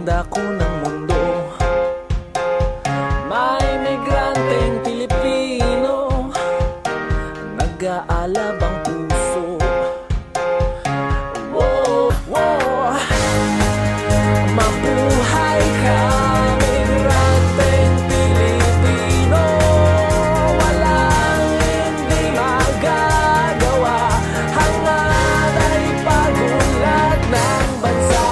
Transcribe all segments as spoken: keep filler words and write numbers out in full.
mang dako ng mundo, may migranteng Pilipino, nag-aalab ang puso. Whoa, whoa. Mabuhay ka, migranteng Pilipino, walang hindi magagawa, hangad ay pagulat ng bansa.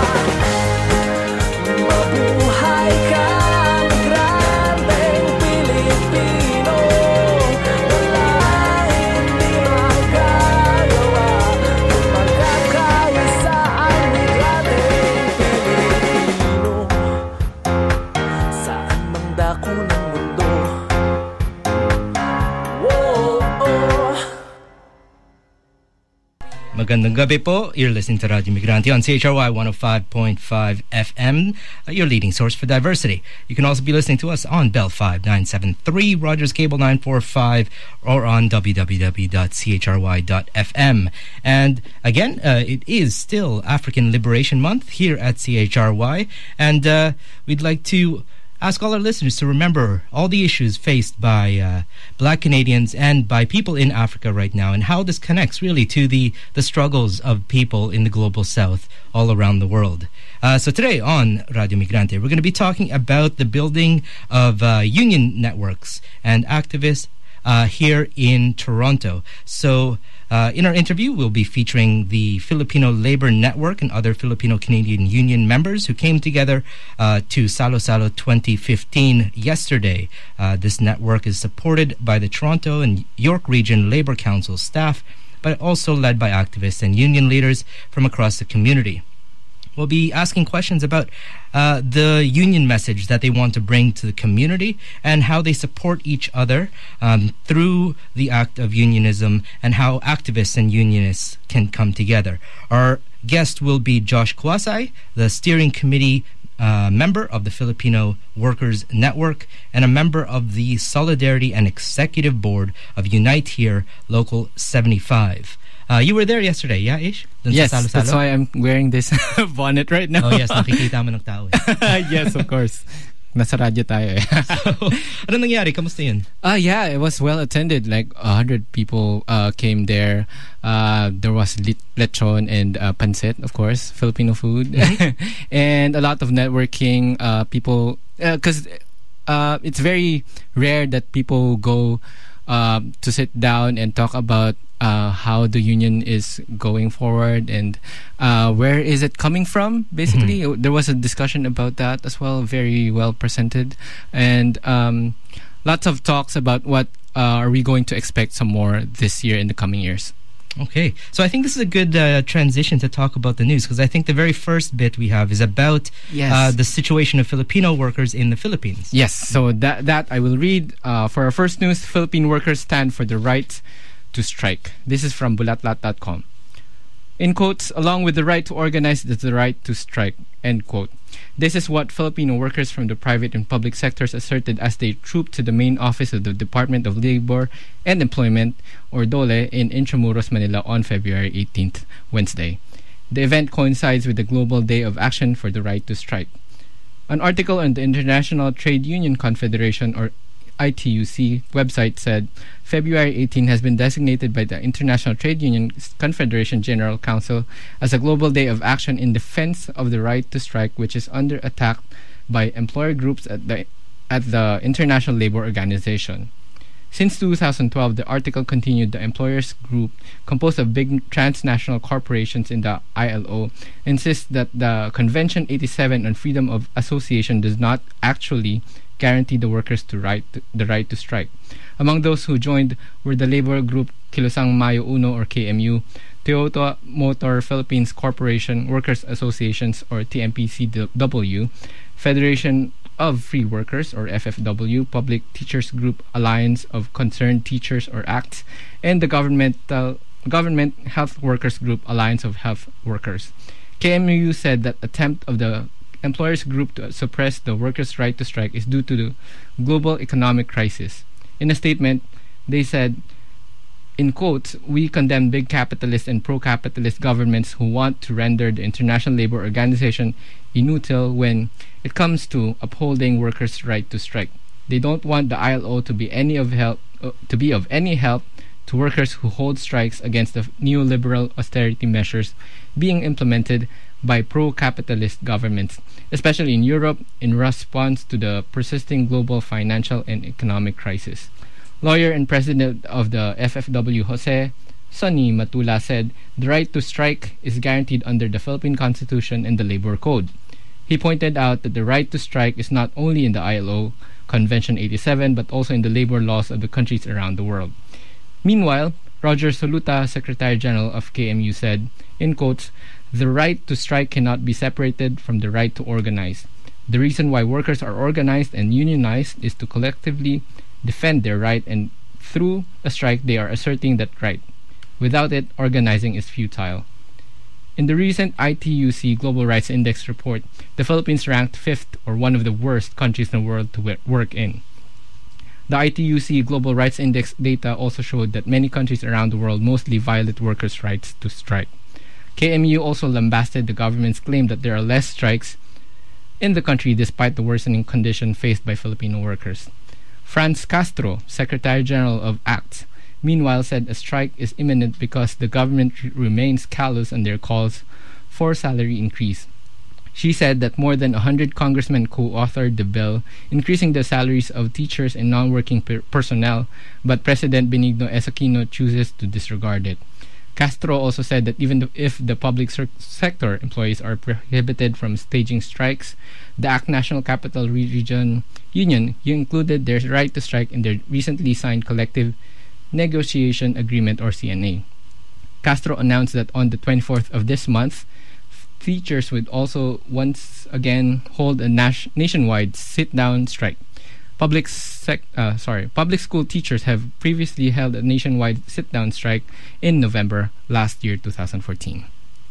Mabuhay ka, migranteng Pilipino, walang hindi magagawa, magkakaisa ang migranteng Pilipino, saan mang dako ng mundo. Whoa, oh. Magandang gabi po. You're listening to Radio Migrante on C H R Y one oh five point five F M, uh, your leading source for diversity. You can also be listening to us on Bell five nine seven three, Rogers Cable nine four five, or on w w w dot c h r y dot f m. And again, uh, it is still African Liberation Month here at C H R Y, and uh, we'd like to ask all our listeners to remember all the issues faced by uh, Black Canadians and by people in Africa right now, and how this connects really to the, the struggles of people in the global south all around the world. Uh, so today on Radio Migrante, we're going to be talking about the building of uh, union networks and activists uh, here in Toronto. So Uh, in our interview, we'll be featuring the Filipino Labor Network and other Filipino-Canadian union members who came together uh, to Salo Salo twenty fifteen yesterday. Uh, this network is supported by the Toronto and York Region Labor Council staff, but also led by activists and union leaders from across the community. We'll be asking questions about uh, the union message that they want to bring to the community and how they support each other um, through the act of unionism, and how activists and unionists can come together. Our guest will be Josh Kwasay, the steering committee uh, member of the Filipino Workers Network and a member of the Solidarity and Executive Board of Unite Here Local seventy-five. Uh, you were there yesterday, yeah, Ish? Dun Yes, sa Salo-Salo? that's why I'm wearing this bonnet right now. Oh yes, nakikita mo ng tao eh. Yes, of course. Nasa radyo tayo eh. So, ano nangyari? Kamusta yun? Uh, yeah, it was well attended. Like a hundred people uh, came there. Uh, there was lit- lechon and uh, pancit, of course, Filipino food. Mm-hmm. And a lot of networking. Uh, people, because uh, uh, it's very rare that people go uh, to sit down and talk about Uh, how the union is going forward and uh, where is it coming from, basically. Mm-hmm. There was a discussion about that as well, very well presented, and um, lots of talks about what uh, are we going to expect some more this year in the coming years. Okay, so I think this is a good uh, transition to talk about the news, because I think the very first bit we have is about yes. uh, the situation of Filipino workers in the Philippines. Yes, so that, that I will read. Uh, for our first news, Philippine workers stand for the right to strike. This is from bulatlat dot com. In quotes, along with the right to organize is the right to strike, end quote. This is what Filipino workers from the private and public sectors asserted as they trooped to the main office of the Department of Labor and Employment, or DOLE, in Intramuros, Manila on February eighteenth, Wednesday. The event coincides with the Global Day of Action for the Right to Strike. An article on the International Trade Union Confederation, or I T U C website said February eighteenth has been designated by the International Trade Union Confederation General Council as a global day of action in defense of the right to strike, which is under attack by employer groups at the at the International Labor Organization. Since two thousand twelve, the article continued, the employers group, composed of big transnational corporations in the I L O, insists that the Convention eighty-seven on freedom of association does not actually guarantee the workers to right to, the right to strike. Among those who joined were the labor group Kilusang Mayo Uno, or K M U, Toyota Motor Philippines Corporation, Workers Associations, or T M P C W, Federation of Free Workers, or F F W, Public Teachers Group Alliance of Concerned Teachers, or ACTS, and the Governmental Government Health Workers Group Alliance of Health Workers. K M U said that attempt of the employers group to suppress the workers' right to strike is due to the global economic crisis. In a statement, they said In quotes, we condemn big capitalist and pro-capitalist governments who want to render the International Labour Organization inutile when it comes to upholding workers' right to strike. They don't want the I L O to be any of help uh, to be of any help to workers who hold strikes against the neoliberal austerity measures being implemented by pro-capitalist governments, especially in Europe, in response to the persisting global financial and economic crisis. Lawyer and president of the F F W, Jose Sonny Matula, said the right to strike is guaranteed under the Philippine Constitution and the Labor Code. He pointed out that the right to strike is not only in the I L O Convention eighty-seven but also in the labor laws of the countries around the world. Meanwhile, Roger Soluta, Secretary General of K M U, said, in quotes, "The right to strike cannot be separated from the right to organize. The reason why workers are organized and unionized is to collectively defend their right, and through a strike they are asserting that right. Without it, organizing is futile." In the recent I T U C Global Rights Index report, the Philippines ranked fifth, or one of the worst countries in the world to work in. The I T U C Global Rights Index data also showed that many countries around the world mostly violate workers' rights to strike. K M U also lambasted the government's claim that there are less strikes in the country despite the worsening condition faced by Filipino workers. Franz Castro, Secretary General of ACT, meanwhile said a strike is imminent because the government r- remains callous on their calls for salary increase. She said that more than one hundred congressmen co-authored the bill increasing the salaries of teachers and non-working per- personnel, but President Benigno S. Aquino chooses to disregard it. Castro also said that even if the public ser- sector employees are prohibited from staging strikes, the A C T National Capital Region Union included their right to strike in their recently signed collective negotiation agreement, or C N A. Castro announced that on the twenty-fourth of this month, teachers would also once again hold a nas- nationwide sit-down strike. Public sec- uh, sorry, public school teachers have previously held a nationwide sit-down strike in November last year, twenty fourteen.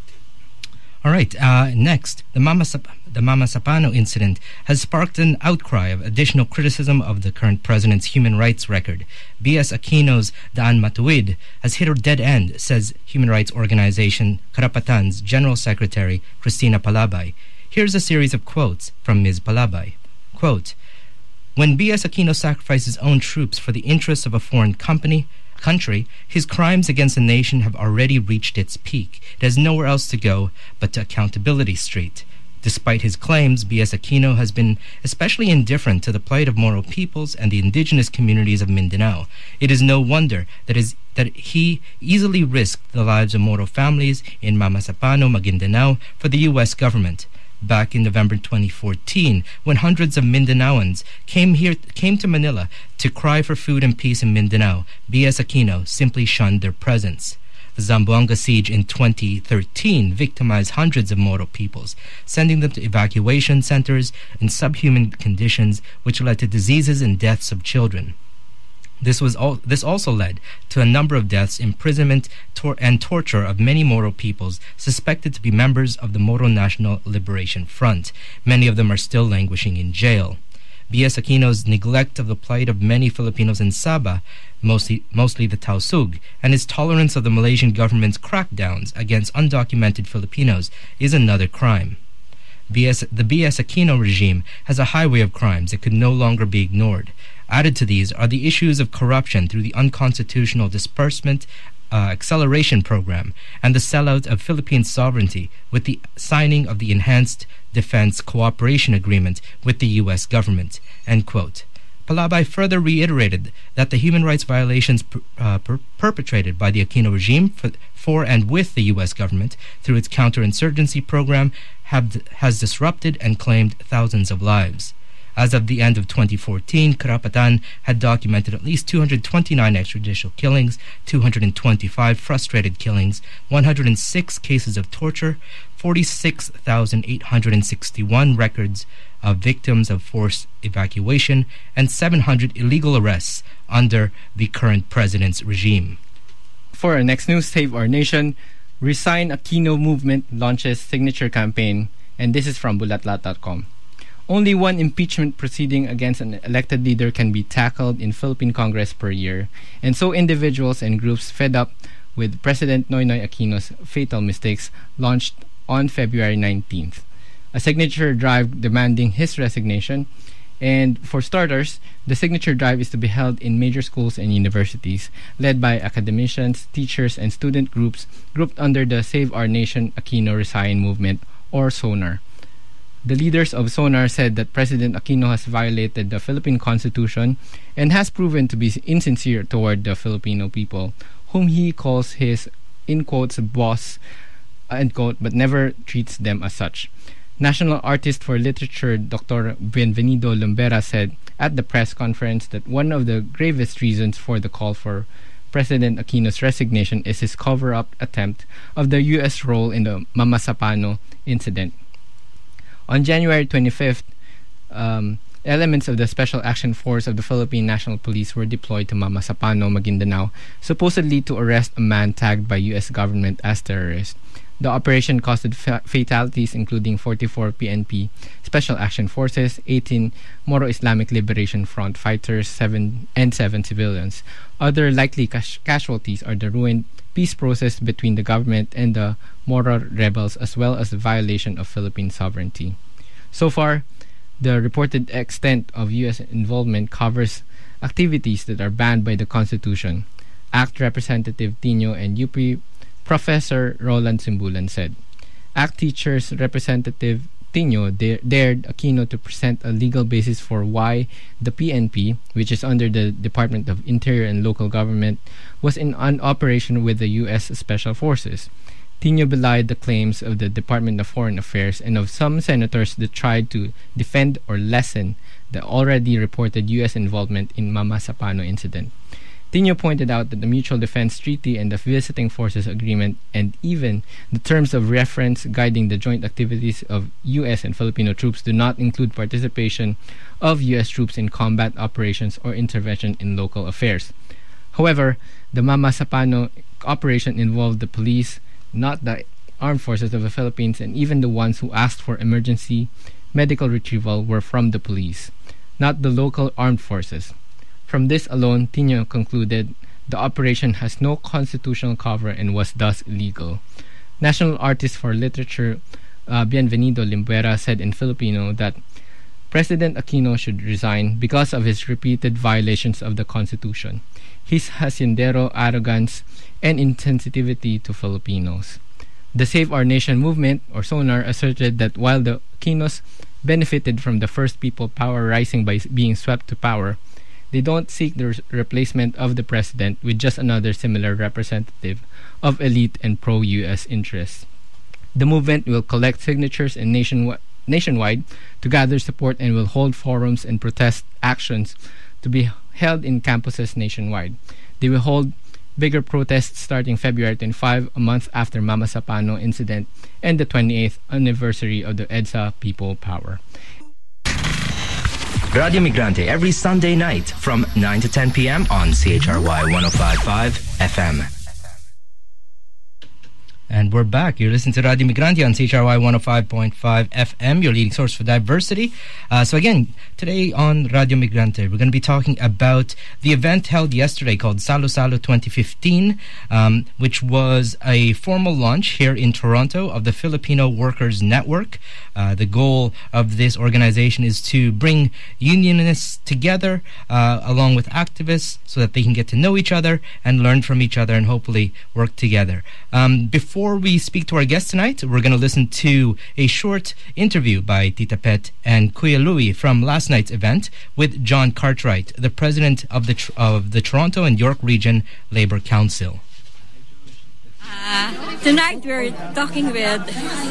All right, uh, next, the Mama, Sap- the Mama Sapano incident has sparked an outcry of additional criticism of the current president's human rights record. B S Aquino's Daan Matuwid has hit a dead end, says human rights organization Karapatan's General Secretary Cristina Palabay. Here's a series of quotes from Miz Palabay. Quote, "When B S Aquino sacrificed his own troops for the interests of a foreign company, country, his crimes against the nation have already reached its peak. It has nowhere else to go but to Accountability Street. Despite his claims, B S Aquino has been especially indifferent to the plight of Moro peoples and the indigenous communities of Mindanao. It is no wonder that, is, that he easily risked the lives of Moro families in Mamasapano, Maguindanao for the U S government. Back in November twenty fourteen, when hundreds of Mindanaoans came here, came to Manila to cry for food and peace in Mindanao, B S Aquino simply shunned their presence. The Zamboanga siege in twenty thirteen victimized hundreds of Moro peoples, sending them to evacuation centers in subhuman conditions, which led to diseases and deaths of children. This was all. This also led to a number of deaths, imprisonment, tor- and torture of many Moro peoples suspected to be members of the Moro National Liberation Front. Many of them are still languishing in jail. B S Aquino's neglect of the plight of many Filipinos in Sabah, mostly mostly the Tausug, and his tolerance of the Malaysian government's crackdowns against undocumented Filipinos is another crime. B S, the B S Aquino regime has a highway of crimes that could no longer be ignored. Added to these are the issues of corruption through the unconstitutional disbursement uh, acceleration program and the sellout of Philippine sovereignty with the signing of the Enhanced Defense Cooperation Agreement with the U S government." End quote. Palabay further reiterated that the human rights violations per, uh, per, perpetrated by the Aquino regime for, for and with the U S government through its counterinsurgency program have, has disrupted and claimed thousands of lives. As of the end of twenty fourteen, Karapatan had documented at least two hundred twenty-nine extrajudicial killings, two hundred twenty-five frustrated killings, one hundred six cases of torture, forty-six thousand eight hundred sixty-one records of victims of forced evacuation, and seven hundred illegal arrests under the current president's regime. For our next news, Save Our Nation, Resign Aquino Movement launches signature campaign, and this is from bulatlat dot com. Only one impeachment proceeding against an elected leader can be tackled in Philippine Congress per year. And so individuals and groups fed up with President Noynoy Aquino's fatal mistakes launched on February nineteenth. A signature drive demanding his resignation. And for starters, the signature drive is to be held in major schools and universities, led by academicians, teachers, and student groups grouped under the Save Our Nation Aquino Resign movement, or SONAR. The leaders of SONAR said that President Aquino has violated the Philippine Constitution and has proven to be insincere toward the Filipino people, whom he calls his, in quotes, boss, end quote, but never treats them as such. National Artist for Literature Doctor Bienvenido Lumbera said at the press conference that one of the gravest reasons for the call for President Aquino's resignation is his cover-up attempt of the U S role in the Mama Sapano incident. On January twenty-fifth, um, elements of the Special Action Force of the Philippine National Police were deployed to Mama Sapano, Maguindanao, supposedly to arrest a man tagged by U S government as terrorist. The operation caused fa- fatalities including forty-four P N P Special Action Forces, eighteen Moro Islamic Liberation Front fighters, seven and seven civilians. Other likely cas- casualties are the ruined peace process between the government and the Moro rebels, as well as the violation of Philippine sovereignty. So far, the reported extent of U S involvement covers activities that are banned by the Constitution. ACT Representative Tino and U P Professor Roland Simbulan said. ACT Teachers Representative Tino da- dared Aquino to present a legal basis for why the P N P, which is under the Department of Interior and Local Government, was in an operation with the U S Special Forces. Tino belied the claims of the Department of Foreign Affairs and of some senators that tried to defend or lessen the already reported U S involvement in Mama Sapano incident. Tino pointed out that the Mutual Defense Treaty and the Visiting Forces Agreement, and even the terms of reference guiding the joint activities of U S and Filipino troops, do not include participation of U S troops in combat operations or intervention in local affairs. However, the Mama Sapano operation involved the police, not the armed forces of the Philippines, and even the ones who asked for emergency medical retrieval were from the police, not the local armed forces. From this alone, Tino concluded the operation has no constitutional cover and was thus illegal. National Artist for Literature uh, Bienvenido Lumbera said in Filipino that President Aquino should resign because of his repeated violations of the Constitution, his haciendero arrogance, and insensitivity to Filipinos. The Save Our Nation movement, or SONAR, asserted that while the Aquinos benefited from the First People Power rising by being swept to power, they don't seek the re- replacement of the president with just another similar representative of elite and pro-U S interests. The movement will collect signatures and nation- nationwide to gather support and will hold forums and protest actions to be held in campuses nationwide. They will hold bigger protests starting February twenty-fifth, a month after Mama Sapano incident and the twenty-eighth anniversary of the EDSA People Power. Radio Migrante every Sunday night from nine to ten p.m. on C H R Y one oh five point five F M. And we're back. You're listening to Radio Migrante on C H R Y one oh five point five F M, your leading source for diversity. Uh, so again, today on Radio Migrante, we're going to be talking about the event held yesterday called Salo Salo twenty fifteen, um, which was a formal launch here in Toronto of the Filipino Workers Network. Uh, the goal of this organization is to bring unionists together uh, along with activists so that they can get to know each other and learn from each other and hopefully work together. Um, before we speak to our guest tonight, we're going to listen to a short interview by Tita Pet and Kuya Louie from last night's event with John Cartwright, the president of the tr- of the Toronto and York Region Labour Council. Uh, tonight we're talking with...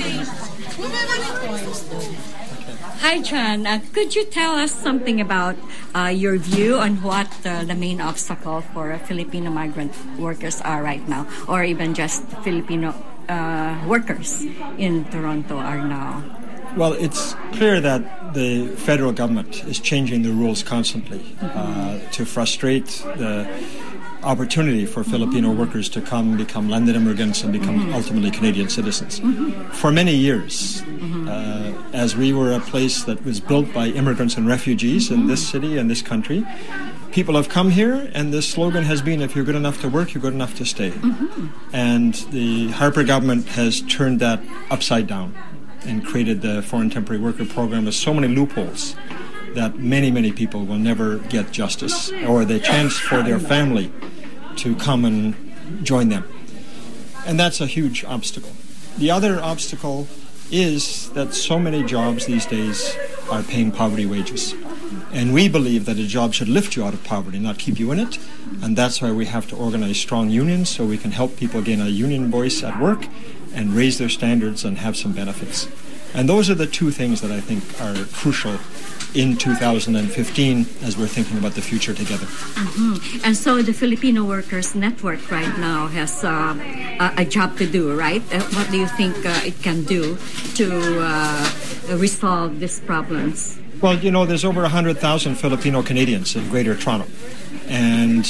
Hi, John. Uh, could you tell us something about uh, your view on what uh, the main obstacle for Filipino migrant workers are right now, or even just Filipino uh, workers in Toronto are now? Well, it's clear that the federal government is changing the rules constantly uh, to frustrate the opportunity for Filipino workers to come, become landed immigrants, and become mm-hmm. ultimately Canadian citizens. Mm-hmm. For many years, mm-hmm. uh, as we were a place that was built by immigrants and refugees mm-hmm. in this city and this country, people have come here, and the slogan has been, if you're good enough to work, you're good enough to stay. Mm-hmm. And the Harper government has turned that upside down and created the Foreign Temporary Worker Program with so many loopholes that many, many people will never get justice or the chance for their family to come and join them. And that's a huge obstacle. The other obstacle is that so many jobs these days are paying poverty wages. And we believe that a job should lift you out of poverty, not keep you in it. And that's why we have to organize strong unions so we can help people gain a union voice at work and raise their standards and have some benefits. And those are the two things that I think are crucial in two thousand fifteen as we're thinking about the future together. Mm-hmm. And so the Filipino Workers Network right now has uh, a, a job to do, right? Uh, what do you think uh, it can do to uh, resolve these problems? Well, you know, there's over one hundred thousand Filipino Canadians in Greater Toronto. And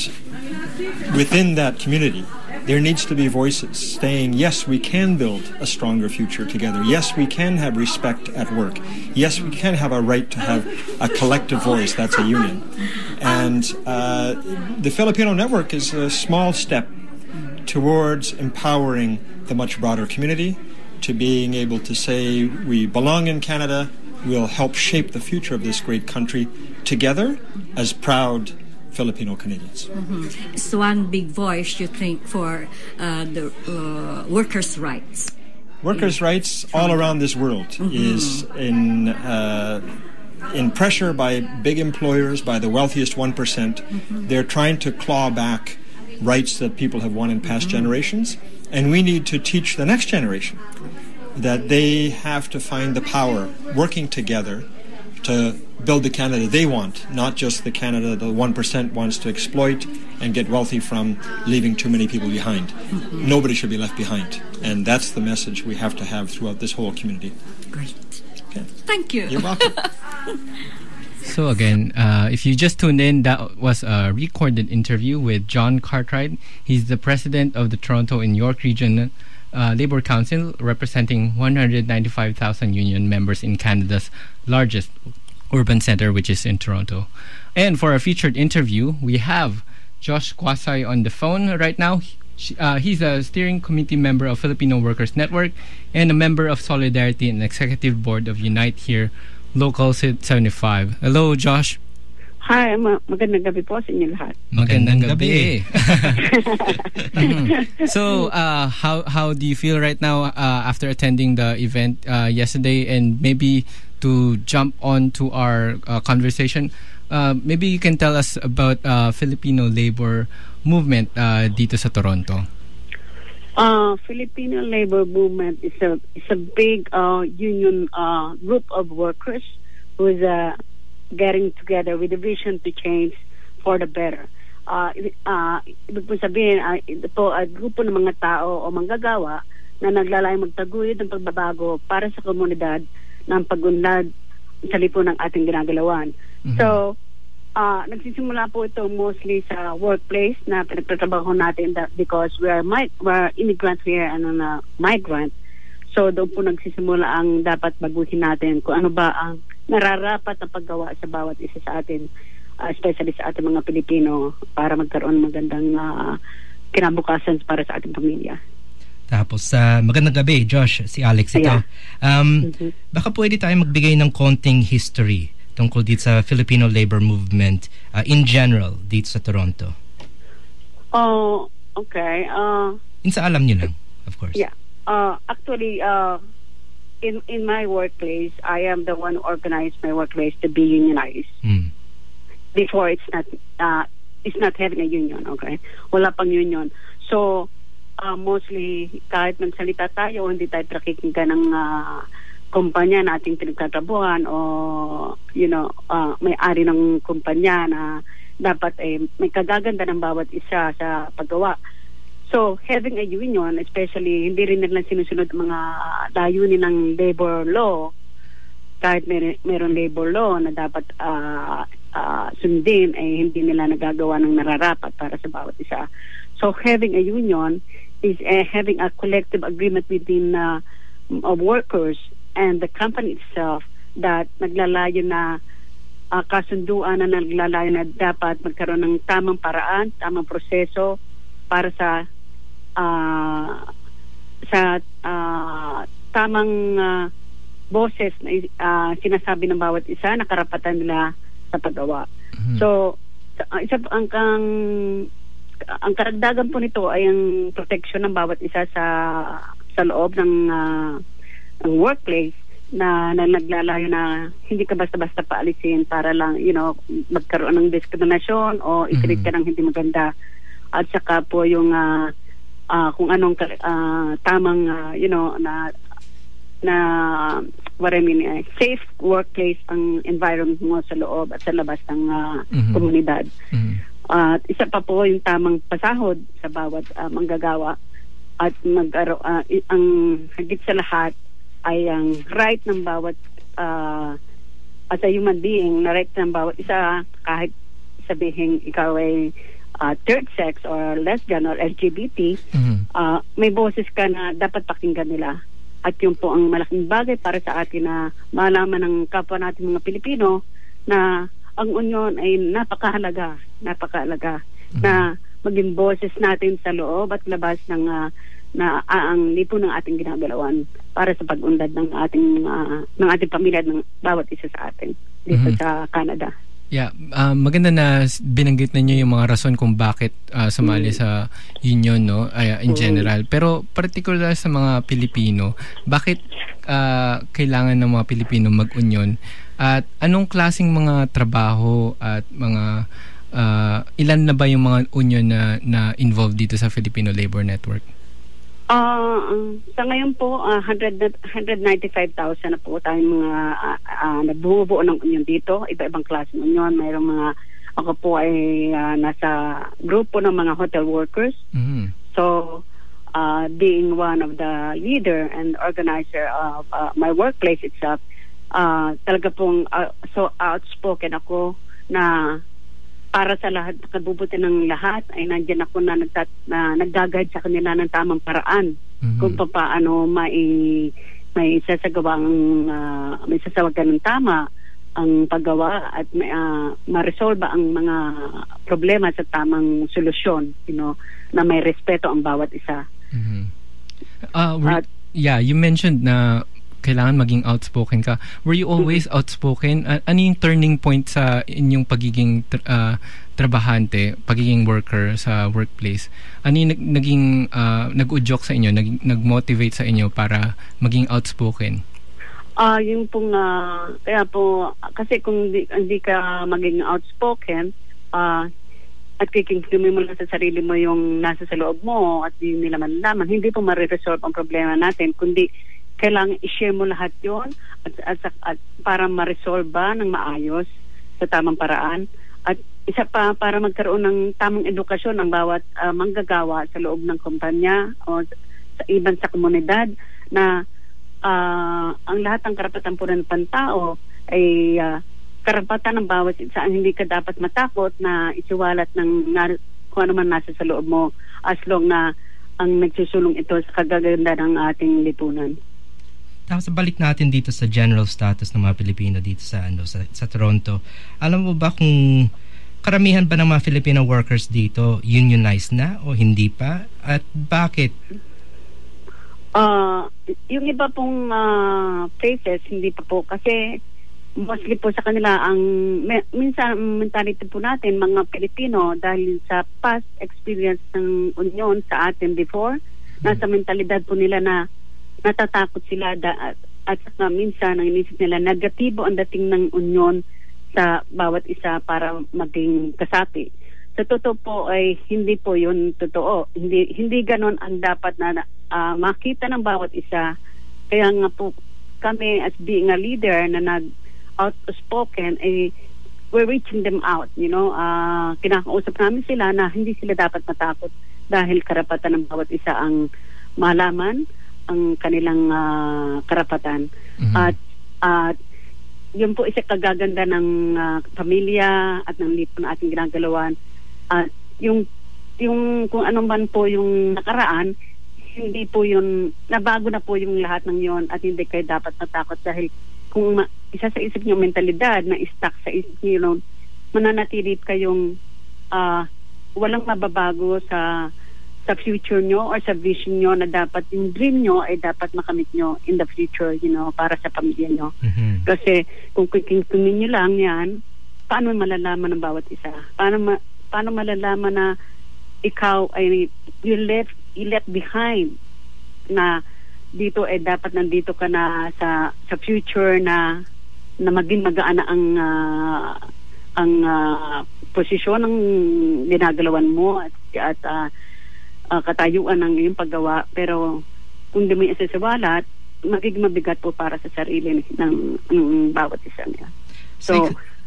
within that community, there needs to be voices saying, yes, we can build a stronger future together. Yes, we can have respect at work. Yes, we can have a right to have a collective voice. That's a union. And uh, the Filipino Network is a small step towards empowering the much broader community, to being able to say we belong in Canada, we'll help shape the future of this great country together as proud Filipino Canadians. Mm-hmm. It's one big voice, you think, for uh, the uh, workers' rights. Workers' rights all around this world mm-hmm. is in uh, in pressure by big employers, by the wealthiest one percent. Mm-hmm. They're trying to claw back rights that people have won in past mm-hmm. generations, and we need to teach the next generation that they have to find the power working together to build the Canada they want, not just the Canada the one percent wants to exploit and get wealthy from, leaving too many people behind. Mm-hmm. Nobody should be left behind. And that's the message we have to have throughout this whole community. Great. Okay. Thank you. You're welcome. So again, uh, if you just tuned in, that was a recorded interview with John Cartwright. He's the president of the Toronto and York Region Uh, Labour Council, representing one hundred ninety-five thousand union members in Canada's largest urban center, which is in Toronto. And for a featured interview, we have Josh Kwasay on the phone right now. He, uh, he's a steering committee member of Filipino Workers Network and a member of Solidarity and Executive Board of Unite Here, Local seventy-five. Hello, Josh. Hi, ma- magandang gabi po sa inyo lahat. Magandang gabi. mm-hmm. So, uh, how how do you feel right now uh, after attending the event uh, yesterday? And maybe to jump on to our uh, conversation, uh, maybe you can tell us about uh, Filipino labor movement uh, dito sa Toronto. Uh, Filipino labor movement is a is a big uh, union uh, group of workers who is a uh, getting together with a vision to change for the better. Uh, uh, ibig po sabihin, uh, ito po, uh, grupo ng mga tao o manggagawa na naglalayong magtaguyod ng pagbabago para sa komunidad ng pag-unlad sa lipunan ng ating ginagalawan. Mm-hmm. So, uh, nagsisimula po ito mostly sa workplace na pinagtatrabaho natin that because we are, mi- we are immigrants here and uh, migrant. So, doon po nagsisimula ang dapat baguhin natin kung ano ba ang nararapat na paggawa sa bawat isa sa atin, uh, especially sa ating mga Pilipino, para magkaroon ng magandang uh, kinabukasan para sa ating pamilya. Tapos, uh, magandang gabi, Josh. Si Alex ito. Um, mm-hmm. Baka pwede tayo magbigay ng konting history tungkol dito sa Filipino labor movement uh, in general dito sa Toronto. Oh, okay. Uh, Insa alam niyo lang, of course. Yeah. Uh, actually, uh, in in my workplace, I am the one who organized my workplace to be unionized. Mm. Before it's not, uh, it's not having a union. Okay, wala pang union. So uh, mostly kahit magsalita tayo, hindi tayo pakikinggan ng uh, kumpanya na ating pinagtatrabuhan o you know uh, may-ari ng kumpanya na dapat eh, may kagaganda ng bawat isa sa paggawa. So, having a union, especially, hindi rin nila sinusunod mga layunin ng labor law, kahit may, meron labor law na dapat uh, uh, sundin ay hindi nila nagagawa ng nararapat para sa bawat isa. So having a union is uh, having a collective agreement within uh, of workers and the company itself that naglalayo na uh, kasunduan na naglalayo na dapat magkaroon ng tamang paraan, tamang proseso para sa uh, sa uh, tamang uh, boses na uh, sinasabi ng bawat isa na karapatan nila sa paggawa. Mm-hmm. So uh, isa ang kang ang karagdagan po nito ay ang protection ng bawat isa sa sa loob ng uh, ng workplace na, na naglalayo na hindi ka basta-basta paalisin para lang, you know, magkaroon ng diskriminasyon o i-treat ka ng hindi maganda. At saka po yung uh, uh, kung anong uh, tamang, uh, you know, na na what I mean, uh, safe workplace ang environment mo sa loob at sa labas ng uh, mm-hmm. komunidad. Mm-hmm. At uh, isa pa po yung tamang pasahod sa bawat uh, manggagawa at mag uh, ang higit sa lahat ay ang right ng bawat uh, as a human being, na right ng bawat isa, kahit sabihin ikaw ay uh, third sex or lesbian or L G B T, mm-hmm. uh, may boses ka na dapat pakinggan nila. At yun po ang malaking bagay para sa atin na malaman ng kapwa natin mga Pilipino na ang union ay napakahalaga, napakahalaga mm-hmm. na maging boses natin sa loob at labas ng uh, na uh, ang lipo ng ating ginagalawan para sa pag-unlad ng ating uh, ng ating pamilya ng bawat isa sa atin dito mm-hmm. sa Canada. Yeah, uh, maganda na binanggit ninyo yung mga rason kung bakit uh, sumali mm-hmm. sa union, no, uh, in general. Mm-hmm. Pero particular sa mga Pilipino, bakit uh, kailangan ng mga Pilipino mag-union? At anong klaseng mga trabaho at mga uh, ilan na ba yung mga union na, na involved dito sa Filipino Labor Network? Uh, sa ngayon po, uh, one hundred ninety-five thousand na po tayong mga uh, uh, nagbubuo ng union dito. Iba-ibang klaseng union. Mayroong mga, ako po ay uh, nasa grupo ng mga hotel workers. Mm-hmm. So, uh, being one of the leader and organizer of uh, my workplace itself, Uh, talaga pong uh, so outspoken ako na para sa lahat, kabubuti ng lahat ay nandiyan ako na, nagtat, na nagdagahid sa kanila ng tamang paraan mm-hmm. kung paano mai, may sasagawang uh, may sasawagan ng tama ang paggawa at may, uh, ma-resolve ang mga problema sa tamang solusyon, you know, na may respeto ang bawat isa. Mm-hmm. uh, re- at, yeah, you mentioned na kailangan maging outspoken ka. Were you always mm-hmm. outspoken? Uh, ano yung turning point sa inyong pagiging tra- uh, trabahante, pagiging worker sa workplace? Ano yung nag- naging uh, nag-udyok sa inyo, nag- nag-motivate sa inyo para maging outspoken? Ah, uh, yung pong uh, kaya po kasi kung di, hindi ka maging outspoken, uh, at kikingdumi mo lang sa sarili mo yung nasa sa loob mo at hindi nila malalaman, hindi po ma-resolve ang problema natin, kundi kailangan i-share mo lahat yon at, at, at para ma-resolve ba ng maayos sa tamang paraan. At isa pa, para magkaroon ng tamang edukasyon ng bawat uh, manggagawa sa loob ng kumpanya o sa iban sa komunidad na uh, ang lahat ng karapatan po ng pantao ay uh, karapatan ng bawat isa. Hindi ka dapat matakot na isuwalat ng na, kung ano man nasa sa loob mo as long na ang nagsusulong ito sa kagaganda ng ating lipunan. Tapos balik natin dito sa general status ng mga Pilipino dito sa ano sa, sa Toronto. Alam mo ba kung karamihan ba ng mga Filipino workers dito unionized na o hindi pa? At bakit? Uh, yung iba pong uh, places hindi pa po kasi mostly po sa kanila ang minsan mentality po natin mga Pilipino dahil sa past experience ng union sa atin before, hmm. nasa mentalidad po nila na natatakot sila da, at, at saka minsan ang inisip nila negatibo ang dating ng union sa bawat isa para maging kasapi. Sa totoo po ay hindi po yun totoo. Hindi hindi ganon ang dapat na uh, makita ng bawat isa. Kaya nga po kami as being a leader na nag outspoken ay we're reaching them out, you know. Uh, kinakausap namin sila na hindi sila dapat matakot dahil karapatan ng bawat isa ang malaman ang kanilang uh, karapatan. Mm-hmm. At uh, yun po isa kagaganda ng ah, pamilya at ng lipo na ating ginagalawan. At yung yung kung ano man po yung nakaraan, hindi po yun, nabago na po yung lahat ng yon at hindi kayo dapat natakot dahil kung ma- isa sa isip nyo mentalidad na stuck sa isip nyo, you know, mananatili kayong ah, walang mababago sa sa future nyo or sa vision nyo na dapat yung dream nyo ay dapat makamit nyo in the future, you know, para sa pamilya nyo. Mhm. Kasi kung kikingkunin nyo lang yan, paano malalaman ng bawat isa? Paano ma- paano malalaman na ikaw ay you left you left behind na dito ay dapat nandito ka na sa sa future na na maging magaan na ang ah, ang ah, posisyon ng ginagalawan mo at at ah, ah, katayuan ng iyong paggawa, pero kung di mo isasiwalat, magiging mabigat po para sa sarili ng, ng bawat isa niya. So,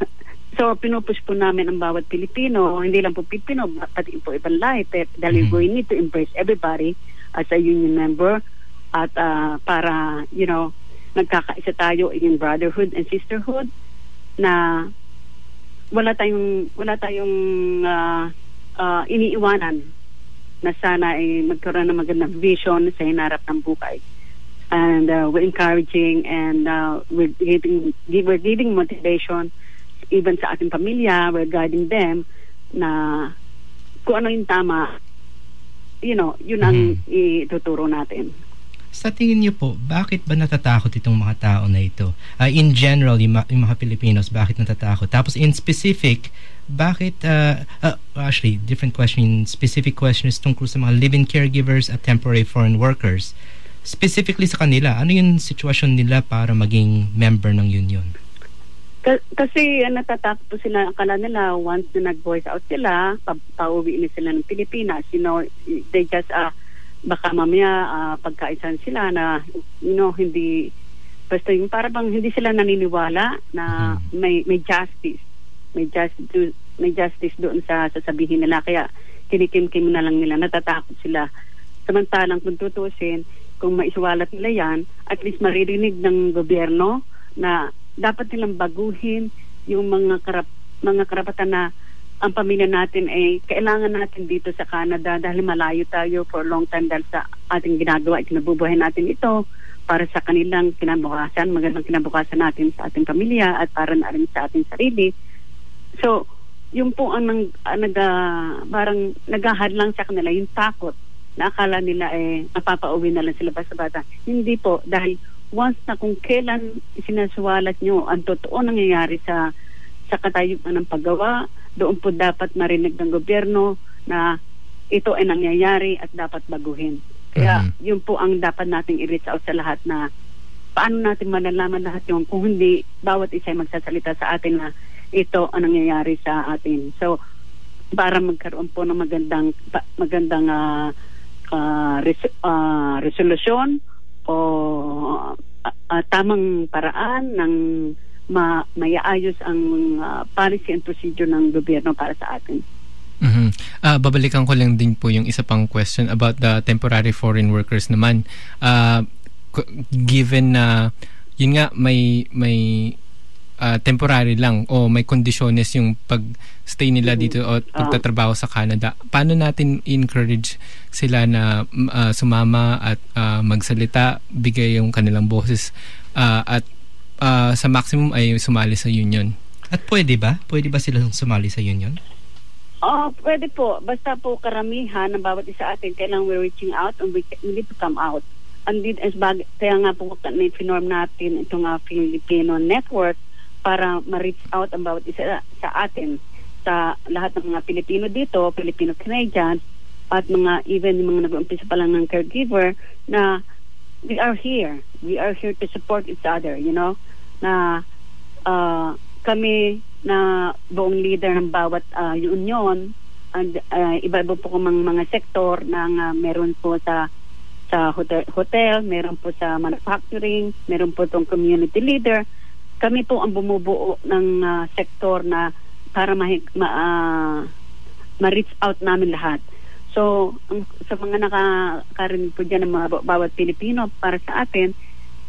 so pinupush po namin ang bawat Pilipino, hindi lang po Pilipino, pati po ibang lahi, pero dahil Mhm. we need to embrace everybody as a union member at ah, para, you know, nagkakaisa tayo in brotherhood and sisterhood na wala tayong wala tayong ah, ah, iniiwanan na sana ay magkaroon ng magandang vision sa hinarap ng buhay. And uh, we're encouraging and uh, we're giving we're giving motivation even sa ating pamilya. We're guiding them na kung ano yung tama, you know, yun ang ituturo natin. Sa tingin niyo po, bakit ba natatakot itong mga tao na ito? Uh, in general, yung, ma- yung mga Pilipinos, bakit natatakot? Tapos in specific, bakit, uh, uh, actually, different question, specific question is tungkol sa mga live-in caregivers at temporary foreign workers. Specifically sa kanila, ano yung sitwasyon nila para maging member ng union? K- kasi uh, natatakot po sila, akala nila once na nag-voice out sila, pa- pauwi na sila ng Pilipinas, you know, they just, uh, baka mamaya uh, pagkaisan sila na, you know, hindi, basta yung para bang hindi sila naniniwala na Mhm. may may justice, may justice, may justice doon sa sasabihin nila, kaya kinikimkim na lang nila, natatakot sila. Samantalang kung tutusin, kung maisuwalat nila yan, at least maririnig ng gobyerno na dapat nilang baguhin yung mga karap, mga karapatan na ang pamilya natin ay kailangan natin dito sa Canada dahil malayo tayo for a long time dahil sa ating ginagawa at kinabubuhay natin ito para sa kanilang kinabukasan, magandang kinabukasan natin sa ating pamilya at para na rin sa ating sarili. So, yung po ang nang, uh, nag, uh, parang naghahadlang sa kanila yung takot na akala nila eh napapauwi na lang sila basta-basta. Hindi po, dahil once na kung kailan sinasuwalat nyo ang totoo nangyayari sa sa katayuan ng paggawa, doon po dapat marinig ng gobyerno na ito ay nangyayari at dapat baguhin. Kaya Mhm. yun po ang dapat nating i-reach out sa lahat na paano natin malalaman lahat yun kung hindi bawat isa ay magsasalita sa atin na ito ang nangyayari sa atin. So, para magkaroon po ng magandang pa- magandang uh, uh, res- uh, resolusyon o uh, uh, tamang paraan ng ma maiayos ang uh, policy and procedure ng gobyerno para sa atin. Mhm. Ah, babalikan ko lang din po yung isa pang question about the temporary foreign workers naman. Ah, k- given na yun nga may may ah, temporary lang o may kondisyones yung pag-stay nila dito o pagtatrabaho sa Canada, paano natin encourage sila na mm, ah, sumama at ah, magsalita, bigay yung kanilang boses ah, at ah, sa maximum ay sumali sa union? At pwede ba? Pwede ba sila sumali sa union? Oh, pwede po. Basta po karamihan ng bawat isa atin, kailangan we're reaching out and we, we need to come out. And din, as bag, kaya nga po na-inform natin itong uh, Filipino network para ma-reach out ang bawat isa sa atin, sa lahat ng mga Pilipino dito, Filipino Canadians, at mga even yung mga nag-umpisa pa lang ng caregiver na we are here. We are here to support each other, you know, na uh, kami na buong leader ng bawat uh, union and uh, iba-iba po kung mga, mga sektor na uh, meron po sa sa hotel, hotel, meron po sa manufacturing, meron po tong community leader. Kami po ang bumubuo ng uh, sektor na para ma, ma, uh, ma-reach out namin lahat. So, ang, sa mga nakakarinig po dyan ng mga bawat Pilipino para sa atin,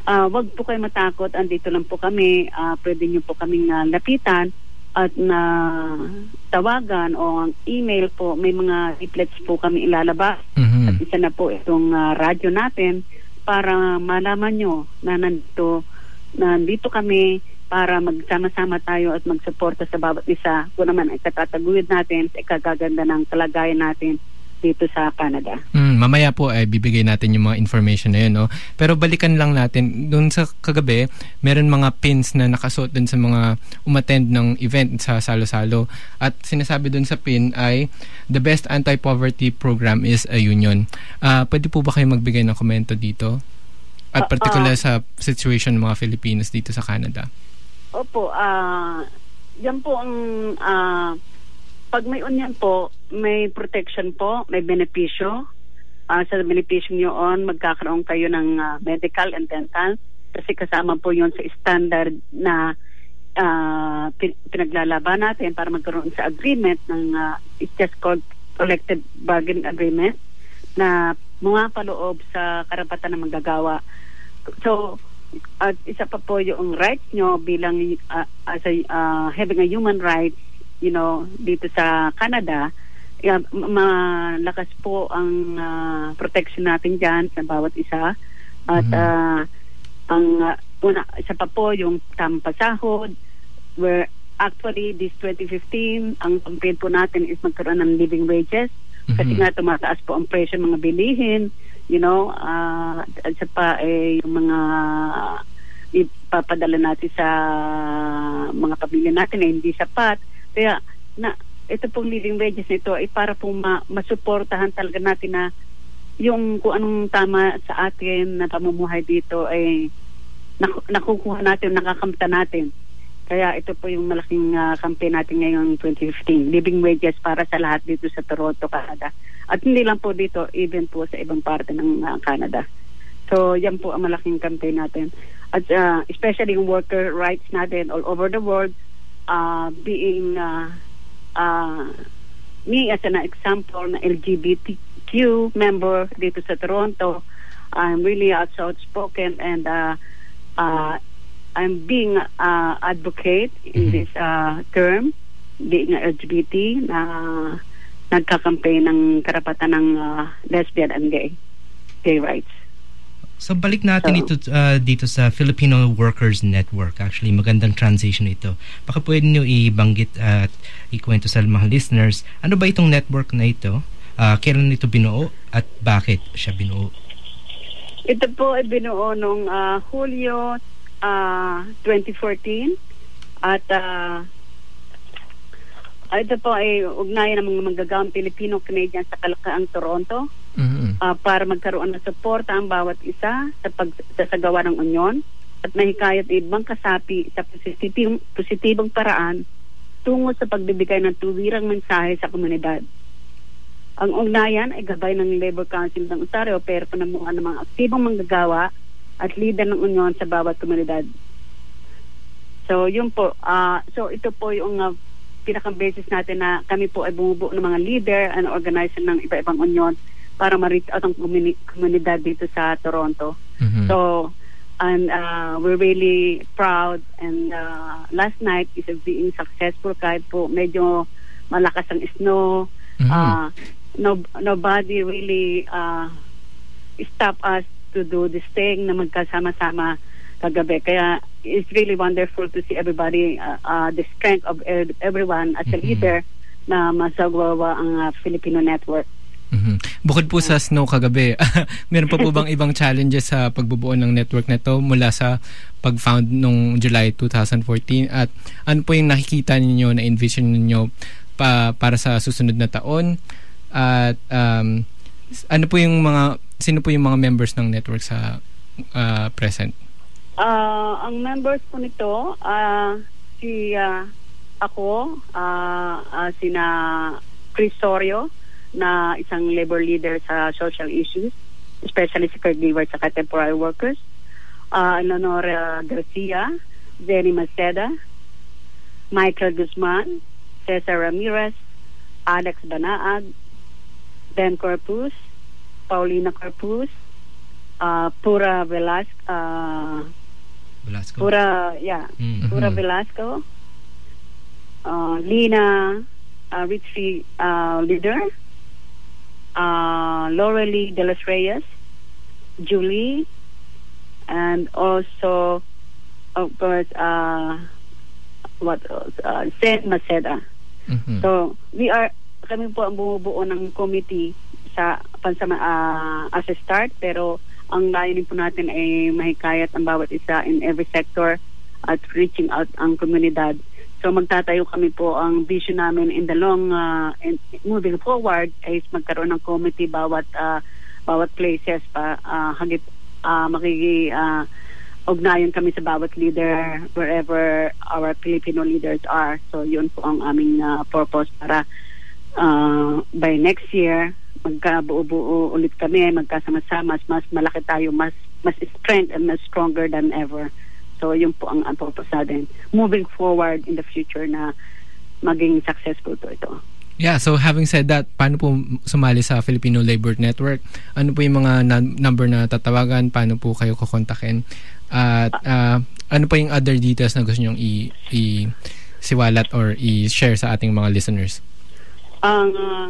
ah, wag po kayo matakot, andito lang po kami, ah, pwede nyo po kaming ah, lapitan at na tawagan o ang email po, may mga leaflets po kami ilalabas. Mhm. At isa na po itong ah, radyo natin para malaman nyo na nandito, nandito kami para magsama-sama tayo at magsuporta sa bawat isa. Kung naman ay katataguyod natin sa ikagaganda ng kalagayan natin dito sa Canada. Mm, mamaya po ay bibigay natin yung mga information na yun, no? Pero balikan lang natin, doon sa kagabi, meron mga pins na nakasuot doon sa mga umattend ng event sa Salo-Salo. At sinasabi doon sa pin ay, the best anti-poverty program is a union. Ah, pwede po ba kayo magbigay ng komento dito? At Ah, particular ah. sa situation ng mga Filipinos dito sa Canada. Opo, ah yan po ang ah, pag may union po, may protection po, may benepisyo. Ah, sa benepisyo yun, magkakaroon kayo ng ah, medical and dental kasi kasama po yun sa standard na ah, pin- pinaglalaban natin para magkaroon sa agreement ng ah, it's just called collective bargaining agreement na pumapaloob sa karapatan ng manggagawa. So, at isa pa po yung rights nyo bilang uh, as a uh, having a human rights, you know, dito sa Canada, yeah, malakas po ang uh, protection natin dyan sa bawat isa. At Mhm. uh, ang uh, una, isa pa po yung tamang pasahod, where actually this twenty fifteen, ang campaign po natin is magkaroon ng living wages kasi Mhm. nga tumataas po ang presyo ng mga bilihin, you know, uh, at sa pa eh, yung mga ipapadala natin sa mga pamilya natin na hindi sapat. Kaya na ito pong living wages nito ay para pong ma- masuportahan talaga natin na yung kung anong tama sa atin na pamumuhay dito ay naku- nakukuha natin, nakakamta natin. Kaya ito po yung malaking uh, campaign natin ngayong twenty fifteen, living wages para sa lahat dito sa Toronto, Canada. At hindi lang po dito, even po sa ibang parte ng uh, Canada. So yan po ang malaking campaign natin. At uh, especially yung worker rights natin all over the world, uh, being uh, uh, me as an example na L G B T Q member dito sa Toronto, I'm really uh, outspoken and uh, uh, I'm being uh, advocate in this uh, term, being L G B T na nagkakampaign ng karapatan ng uh, lesbian and gay gay rights. So balik natin So- ito uh, dito sa Filipino Workers Network. Actually, magandang transition ito. Baka pwede nyo ibanggit at ikwento sa mga listeners, ano ba itong network na ito? Uh, kailan ito binuo at bakit siya binuo? Ito po ay binuo noong uh, Hulyo uh, twenty fourteen at uh, ito po ay ugnayan ng mga manggagawang Pilipino-Canadian sa Kalakaang Toronto Mhm. uh, para magkaroon ng suporta ang bawat isa sa pagsasagawa ng unyon at mahikayat ibang kasapi sa positibong, positibong paraan tungo sa pagbibigay ng tuwirang mensahe sa komunidad. Ang ugnayan ay gabay ng Labour Council ng Ontario pero panamuhan ng mga aktibong manggagawa at leader ng unyon sa bawat komunidad. So yun po, ah so ito po yung uh, pinakang basis natin na kami po ay bumubuo ng mga leader and organizer ng iba-ibang unyon para ma-reach out ang komuni- komunidad dito sa Toronto. Mhm. So, and uh, we're really proud and uh, last night is a being successful kahit po medyo malakas ang snow. Mhm. Uh, no, nobody really uh, stop us to do this thing na magkasama-sama kagabi. Kaya it's really wonderful to see everybody, uh, uh, the strength of ev- everyone as a Mhm. leader na masagawa ang uh, Filipino network. Mhm. Bukod po sa snow kagabi, meron pa po bang ibang challenges sa pagbubuo ng network na to mula sa pag-found nung July twenty fourteen? At ano po yung nakikita ninyo, na envision ninyo pa, para sa susunod na taon? At um, ano po yung mga, sino po yung mga members ng network sa uh, present? Uh, ang members po nito, uh, si uh, ako, uh, uh, sina Chris Sorio, na isang labor leader sa social issues, especially sa caregiver sa temporary workers, uh, Leonora Garcia, Jenny Maceda, Michael Guzman, Cesar Ramirez, Alex Banaag, Ben Corpus, Paulina Corpus, uh, Pura Velasco, uh, Velasco. Pura, yeah, Mm. Pura Mhm. Velasco, uh, Lina, uh, Richie uh, Leader, uh, Laurelie De Los Reyes, Julie, and also, of course, uh, what else? Uh, Sen Maceda. Mhm. So, we are, kami po ang bumubuo ng committee sa pansama, uh, as a start, pero ang layunin po natin ay mahikayat ang bawat isa in every sector at reaching out ang komunidad. So, magtatayo kami po, ang vision namin in the long, uh, in, moving forward, ay magkaroon ng committee bawat, uh, bawat places pa, uh, hangit, uh, makiki, uh, ugnayan kami sa bawat leader wherever our Filipino leaders are. So, yun po ang aming uh, purpose para uh, by next year, magkabuo-buo ulit kami, magkasama-sama, mas, mas malaki tayo, mas, mas strength and mas stronger than ever. So, yun po ang, ang purpose natin. Moving forward in the future na maging successful po ito. Yeah, so having said that, paano po sumali sa Filipino Labor Network? Ano po yung mga na- number na tatawagan? Paano po kayo kukontakin? At uh, ano pa yung other details na gusto nyong i- i-siwalat or i-share sa ating mga listeners? Ang uh,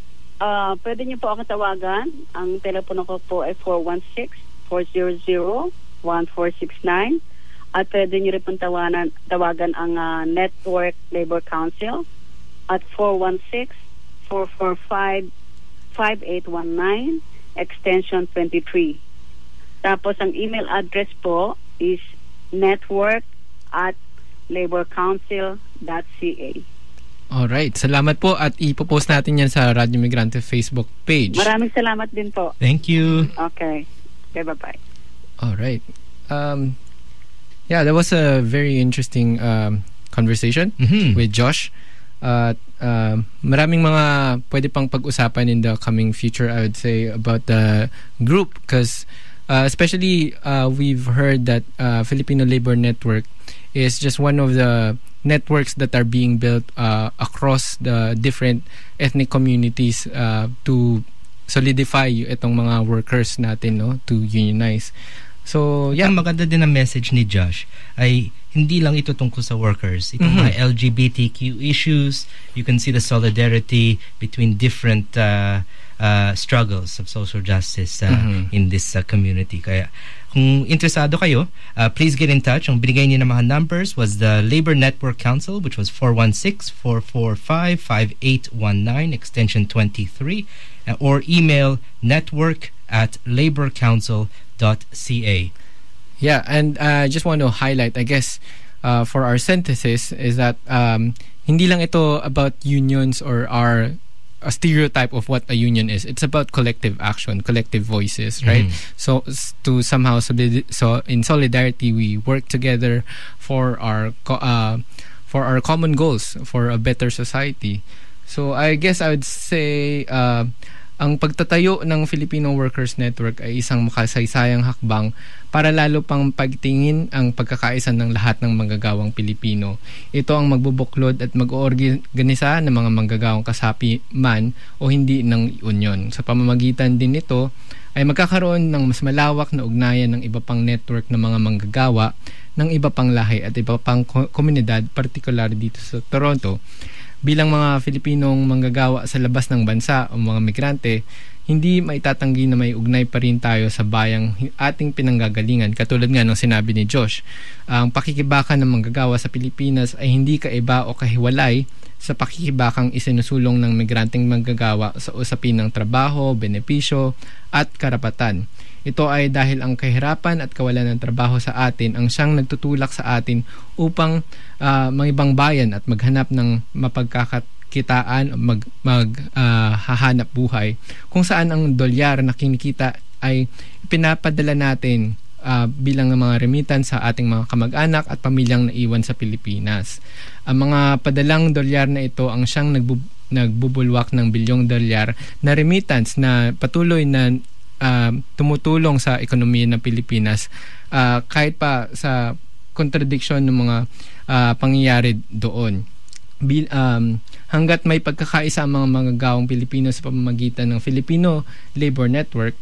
uh, pwede niyo po ako tawagan. Ang telepono ko po ay four one six, four zero zero, one four six nine. At pwede niyo rin pong tawanan, tawagan ang uh, Network Labor Council at four one six, four four five, five eight one nine, extension twenty-three. Tapos ang email address po is network at laborcouncil dot c a. Alright, salamat po at ipopost natin yan sa Radyo Migrante Facebook page. Maraming salamat din po. Thank you. Okay. Okay, bye-bye. Alright. Um, yeah, that was a very interesting um, conversation Mhm. with Josh. At uh, maraming mga pwede pang pag-usapan in the coming future, I would say, about the group because uh, especially uh, we've heard that uh, Filipino Labor Network is just one of the networks that are being built uh, across the different ethnic communities uh, to solidify itong mga workers natin, no, to unionize. So, yeah. Ang maganda din ang message ni Josh ay hindi lang ito tungkol sa workers. Itong Mhm. mga L G B T Q issues, you can see the solidarity between different uh, uh, struggles of social justice uh, Mhm. in this uh, community. Kaya kung interesado kayo, uh, please get in touch. Ang binigay niyo ng mga numbers was the Labor Network Council, which was four one six, four four five, five eight one nine, extension twenty-three, uh, or email network at laborcouncil dot c a. Yeah, and I uh, just want to highlight, I guess, uh, for our synthesis is that um, hindi lang ito about unions or our a stereotype of what a union is. It's about collective action, collective voices, right? Mhm. So s- to somehow solid- so in solidarity we work together for our co- uh, for our common goals, for a better society. So I guess I would say uh, ang pagtatayo ng Filipino Workers Network ay isang makasaysayang hakbang para lalo pang pagtingin ang pagkakaisa ng lahat ng manggagawang Pilipino. Ito ang magbubuklod at mag-oorganisa ng mga manggagawang kasapi man o hindi ng union. Sa pamamagitan din nito ay magkakaroon ng mas malawak na ugnayan ng iba pang network ng mga manggagawa ng iba pang lahi at iba pang ko- komunidad, partikular dito sa Toronto. Bilang mga Filipinong manggagawa sa labas ng bansa o mga migrante, hindi maitatanggi na may ugnay pa rin tayo sa bayang ating pinanggagalingan. Katulad nga ng sinabi ni Josh, ang pakikibaka ng manggagawa sa Pilipinas ay hindi kaiba o kahiwalay sa pakikibakang isinusulong ng migranteng manggagawa sa usapin ng trabaho, benepisyo at karapatan. Ito ay dahil ang kahirapan at kawalan ng trabaho sa atin ang siyang nagtutulak sa atin upang uh, mangibang bayan at maghanap ng mapagkakakitaan, mag, mag uh, hahanap buhay kung saan ang dolyar na kinikita ay pinapadala natin uh, bilang mga remittance sa ating mga kamag-anak at pamilyang naiwan sa Pilipinas. Ang mga padalang dolyar na ito ang siyang nagbu- nagbubulwak ng bilyong dolyar na remittance na patuloy na Uh, tumutulong sa ekonomiya ng Pilipinas uh, kahit pa sa contradiction ng mga uh, pangyayari doon. Bil, um, hanggat may pagkakaisa ang mga manggagawang Pilipino sa pamamagitan ng Filipino Labor Network,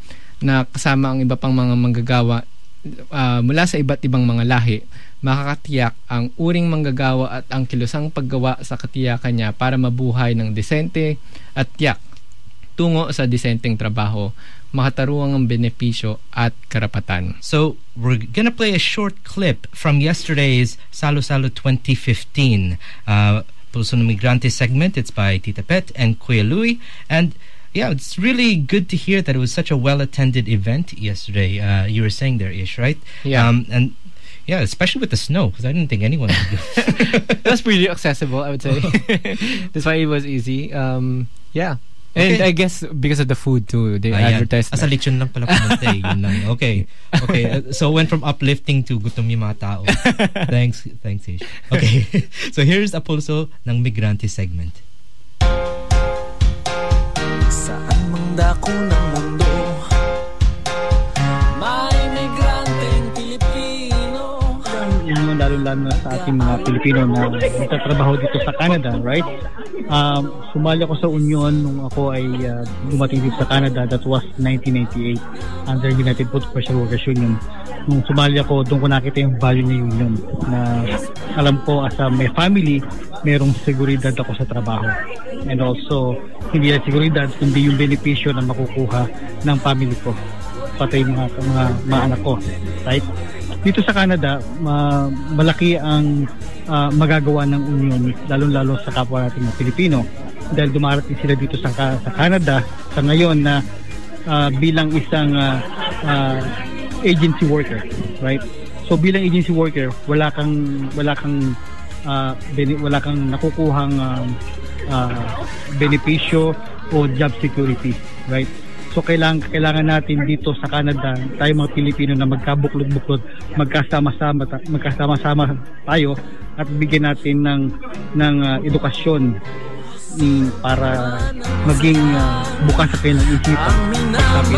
na kasama ang iba pang mga manggagawa uh, mula sa iba't ibang mga lahi, makakatiyak ang uring manggagawa at ang kilusang paggawa sa katiyakan niya para mabuhay ng disente at tiyak tungo sa disenteng trabaho, makataruang ang benepisyo at karapatan. So, we're gonna play a short clip from yesterday's Salo Salo twenty fifteen uh, Pulso ng Migrante segment. It's by Tita Pet and Kuya Louie. And yeah, it's really good to hear that it was such a well-attended event yesterday. Uh, you were saying there, Ish, right? Yeah. Um, and yeah, especially with the snow, because I didn't think anyone would do it. That's pretty accessible, I would say. That's why it was easy. Um, yeah. And Okay. I guess because of the food too, they Ayan. advertised Asa that. lechon lang pala pumunta eh. Yun lang. Okay. Okay. Uh, so went from uplifting to gutom yung mga tao. Thanks. Thanks, Ish. Okay. So here's a pulso ng Migrante segment. Saan mang dako ng mundo, may migranteng Pilipino. Yung lalo-lalo na sa ating mga Pilipino na nagtatrabaho dito sa Canada, right? Um, sumali ako sa Union nung ako ay uh, dumating dito sa Canada. That was nineteen ninety-eight under United Food Special Workers Union. Nung sumali ako, doon ko nakita yung value ng union na alam ko as a may family, merong seguridad ako sa trabaho. And also, hindi lang seguridad, kundi yung benepisyo na makukuha ng family ko, pati mga, mga, mga anak ko, right? Dito sa Canada, ma- malaki ang uh, magagawa ng union, lalo-lalo sa kapwa natin mga Pilipino, dahil dumarating sila dito sa, sa Canada sa ngayon na uh, bilang isang uh, uh, agency worker, right? So bilang agency worker, wala kang wala kang uh, bene, wala kang nakukuhang uh, uh, benepisyo o job security, right? So kailangan kailangan natin dito sa Canada, tayo mga Pilipino na magkabuklod-buklod, magkasama-sama magkasama-sama tayo at bigyan natin ng ng uh, edukasyon um, para maging uh, bukas sa kanilang isipan. Pagsabi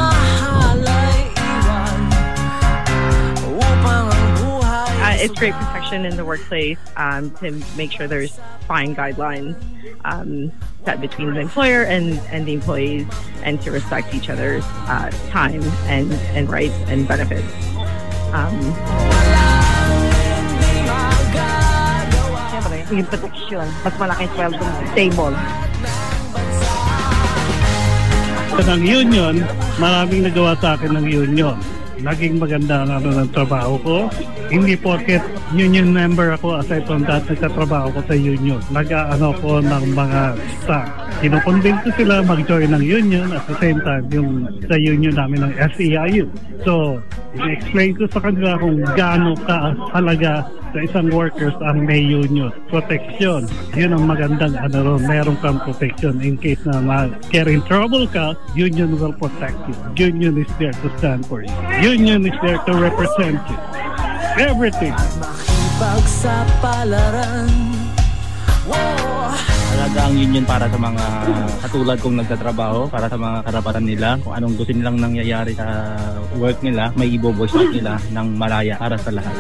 Uh, it's great protection in the workplace um, to make sure there's fine guidelines um, set between the employer and, and the employees, and to respect each other's uh, time and, and rights and benefits. Um, Siyempre, yung protection, mas malaking sweldo, stable. Sa ng union, maraming nagawa sa akin ng union. Naging maganda ang ano ng trabaho ko. Hindi porket union member ako, aside from that, nagtatrabaho ko sa union. Nag-ano ko ng mga staff. Kinukonvince ko sila mag-join ng union at the same time yung sa union namin ng S E I U. So, i-explain ko sa kanila kung gaano kahalaga sa isang workers ang may union. Protection. Yun ang magandang ano ron. Meron kang protection in case na ma-get in trouble ka, union will protect you. Union is there to stand for you. Union is there to represent you. Everything. Pagsapalaran. Talaga ang union para sa mga katulad kong nagtatrabaho, para sa mga karapatan nila, kung anong gusto nilang nangyayari sa work nila, may ibo-voice out nila ng malaya para sa lahat.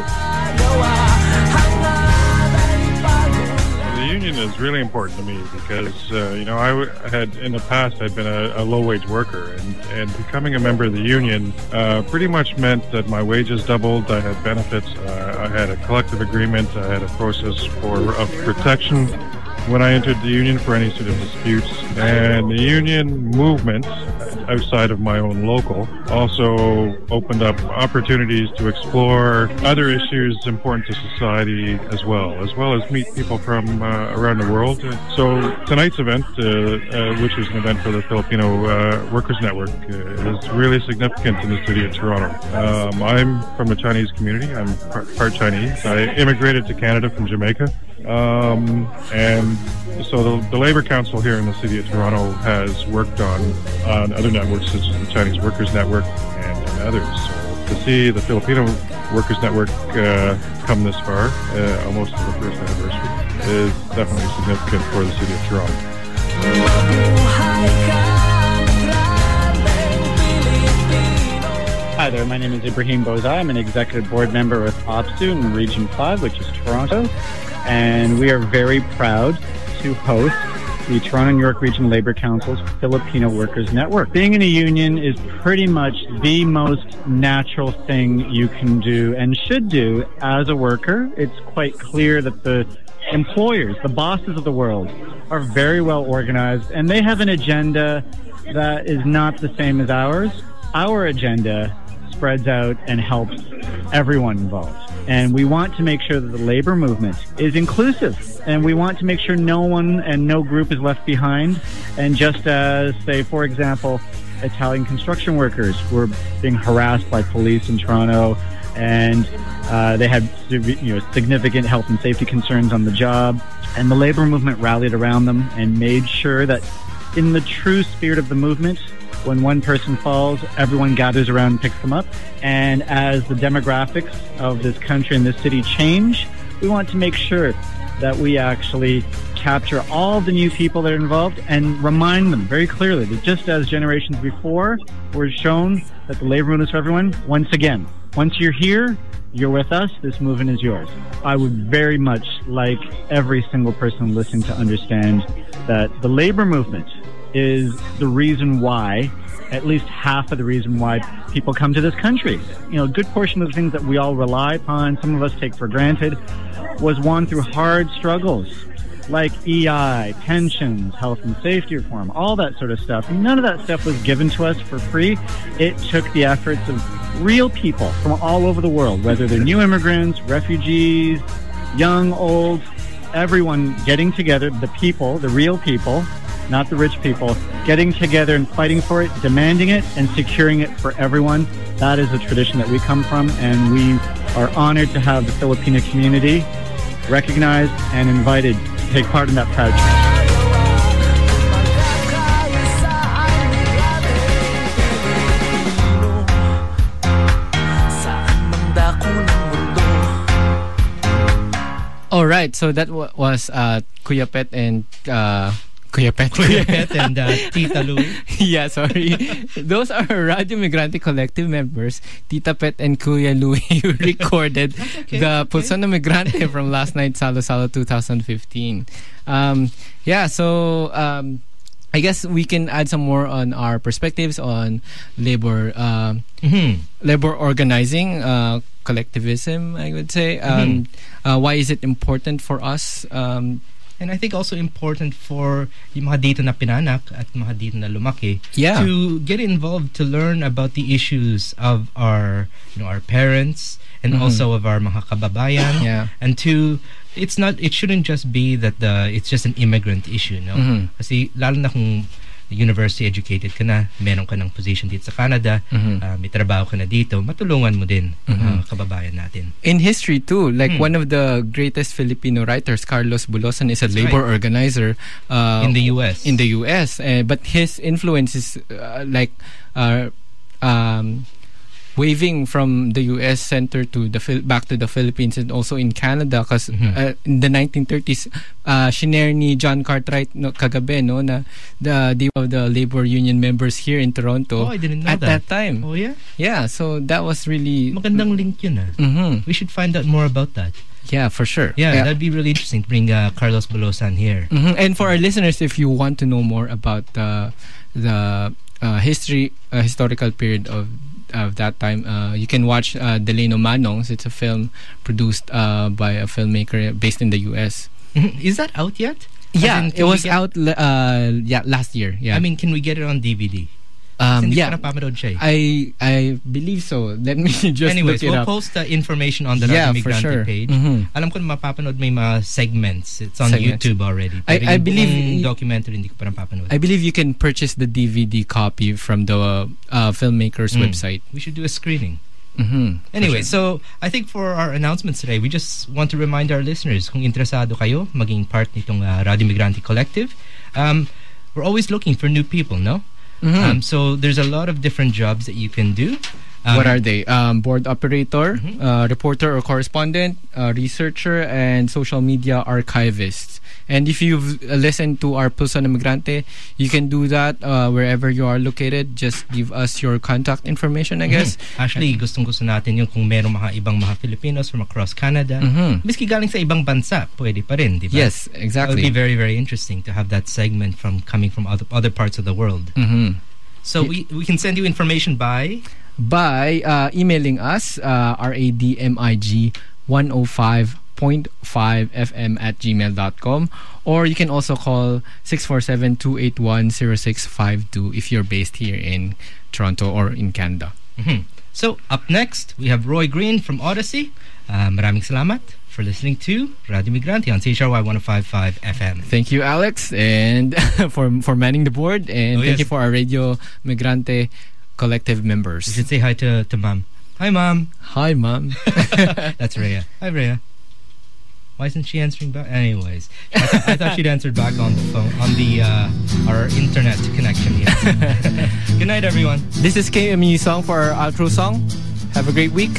The union is really important to me because, uh, you know, I w- had in the past I'd been a, a low-wage worker, and, and becoming a member of the union uh, pretty much meant that my wages doubled. I had benefits. Uh, I had a collective agreement. I had a process for of protection when I entered the union for any sort of disputes. And the union movement outside of my own local also opened up opportunities to explore other issues important to society as well, as well as meet people from uh, around the world. So tonight's event, uh, uh, which was an event for the Filipino uh, Workers Network, uh, is really significant in the city of Toronto. Um, I'm from the Chinese community. I'm part, part Chinese. I immigrated to Canada from Jamaica. Um, and so the, the Labour Council here in the city of Toronto has worked on, on other networks such as the Chinese Workers Network and, and others. So to see the Filipino Workers Network uh, come this far, uh, almost to the first anniversary, is definitely significant for the city of Toronto. Hi there, my name is Ibrahim Bozai. I'm an executive board member with OPSU in Region five, which is Toronto. And we are very proud to host the Toronto and York Regional Labor Council's Filipino Workers Network. Being in a union is pretty much the most natural thing you can do and should do as a worker. It's quite clear that the employers, the bosses of the world, are very well organized, and they have an agenda that is not the same as ours. Our agenda spreads out and helps everyone involved. And we want to make sure that the labor movement is inclusive. And we want to make sure no one and no group is left behind. And just as, say, for example, Italian construction workers were being harassed by police in Toronto, and uh, they had you know, significant health and safety concerns on the job. And the labor movement rallied around them and made sure that in the true spirit of the movement, when one person falls, everyone gathers around and picks them up. And as the demographics of this country and this city change, we want to make sure that we actually capture all the new people that are involved and remind them very clearly that just as generations before were shown that the labor movement is for everyone, once again, once you're here, you're with us, this movement is yours. I would very much like every single person listening to understand that the labor movement is the reason why, at least half of the reason why people come to this country. You know, a good portion of the things that we all rely upon, some of us take for granted, was won through hard struggles like E I, pensions, health and safety reform, all that sort of stuff. None of that stuff was given to us for free. It took the efforts of real people from all over the world, whether they're new immigrants, refugees, young, old, everyone getting together, the people, the real people, not the rich people, getting together and fighting for it, demanding it, and securing it for everyone. That is the tradition that we come from, and we are honored to have the Filipino community recognized and invited to take part in that proud tradition. All right, so that w- was uh, Kuya Pet and uh, Kuya Pet, Kuya Pet and uh, Tita Lou. Yeah, sorry. Those are Radio Migrante Collective members, Tita Pet and Kuya Louie, who recorded okay, the okay. Pulsona Migrante from last night, Salo Salo twenty fifteen. Um, yeah, so um, I guess we can add some more on our perspectives on labor, uh, mm-hmm. labor organizing, uh, collectivism, I would say. Um, mm-hmm. uh, why is it important for us? Um, And I think also important for yung mga dito na pinanak at mga dito na lumaki yeah. to get involved, to learn about the issues of our, you know, our parents and mm-hmm. also of our mga kababayan. Yeah. And to, it's not, it shouldn't just be that the it's just an immigrant issue, no? Mm-hmm. Kasi lalo na kung university educated ka na, meron ka ng position dito sa Canada, mm-hmm. uh, may trabaho ka na dito, matulungan mo din ang mm-hmm. uh, kababayan natin. In history too, like mm. one of the greatest Filipino writers, Carlos Bulosan, is a That's labor right. organizer uh, in the U S. In the U S, uh, but his influence is uh, like uh, um, waving from the U S center to the Phil- back to the Philippines and also in Canada, because mm-hmm. uh, in the nineteen thirties, uh, shinare ni John Cartwright no, kagabi no na the day of the labor union members here in Toronto. Oh, I didn't know at that. that time. Oh yeah, yeah. So that was really magandang link yun. Ah. Mm-hmm. We should find out more about that. Yeah, for sure. Yeah, yeah. that'd be really interesting to bring uh, Carlos Bulosan here. Mm-hmm. And for our listeners, if you want to know more about uh, the uh, history, uh, historical period of of that time, uh, you can watch uh, Delano Manongs. It's a film produced uh, by a filmmaker based in the U S. Is that out yet? Yeah, in, it was get... out uh, yeah last year. Yeah, I mean, can we get it on D V D? Um, yeah, siya, I I believe so. Let me just Anyways, look it we'll up. post the information on the yeah, Radio Migrante sure. page. Mm-hmm. Alam ko na mapapanood may mga segments. It's on segments. YouTube already. I, I believe documentary hindi ko pa napapanood. I believe you can purchase the D V D copy from the uh, filmmaker's mm. website. We should do a screening. Mm-hmm. Anyway, sure. so I think for our announcements today, we just want to remind our listeners, kung interesado kayo maging part nitong uh, Radio Migrante Collective, um, we're always looking for new people, no? Mm-hmm. Um, so there's a lot of different jobs that you can do. Um, what are they? Um, board operator, Mhm. uh, reporter or correspondent, uh, researcher, and social media archivist. And if you've listened to our Pulso ng Migrante, you can do that uh, wherever you are located. Just give us your contact information, I guess. Mhm. Actually, gustong-gusto natin yung kung merong mga ibang mga Filipinos from across Canada. Mhm. Miski galing sa ibang bansa, pwede pa rin, di ba? Yes, It exactly. would be very, very interesting to have that segment from coming from other other parts of the world. Mhm. So we we can send you information by By uh, emailing us, uh, radmig one oh five point five f m at gmail dot com, or you can also call six four seven, two eight one, zero six five two if you're based here in Toronto or in Canada. Mhm. So up next, we have Roy Green from Odyssey. Uh, maraming salamat for listening to Radio Migrante on C H R Y one oh five point five F M. Thank you, Alex, and for for manning the board, and Oh, thank yes. you for our Radio Migrante collective members. You should say hi to, to Mom. Hi, Mom. Hi, Mom. That's Rhea. Hi, Rhea. Why isn't she answering back? Anyways, I, th- I thought she'd answered back on the phone, on the uh, our internet connection here. Good night, everyone. This is K M U song for our outro song. Have a great week.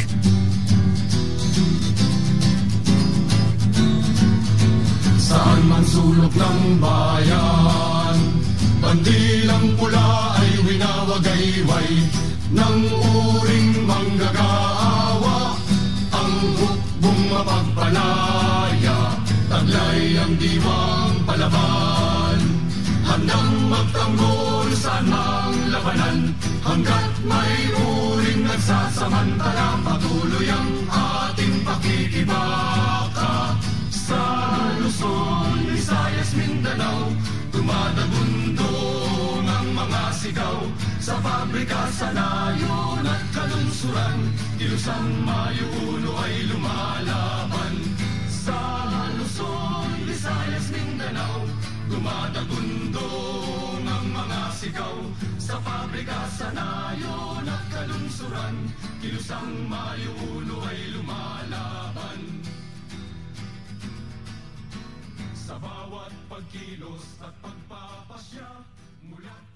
Saan man sulok ng bayan, bandilang pula ay winawagayway ng uring manggagawa. Ang hukbong mapagpalaya, taglay ang diwang palaban. Handang magtanggol saan mang labanan, hanggat may uring nagsasamantala. Patuloy ang ating pakikibaka. Sa Luzon, Visayas, Mindanao, dumadagundong ang mga sigaw. Sa pabrika, sa layon at kalungsuran, kilusang Mayo uno ay lumalaban. Sa Luzon, Visayas, Mindanao, dumadagundong ang mga sigaw. Sa pabrika, sa layon at kalungsuran, kilusang Mayo uno ay lumalaban. Sa bawat pagkilos at pagpapasya mula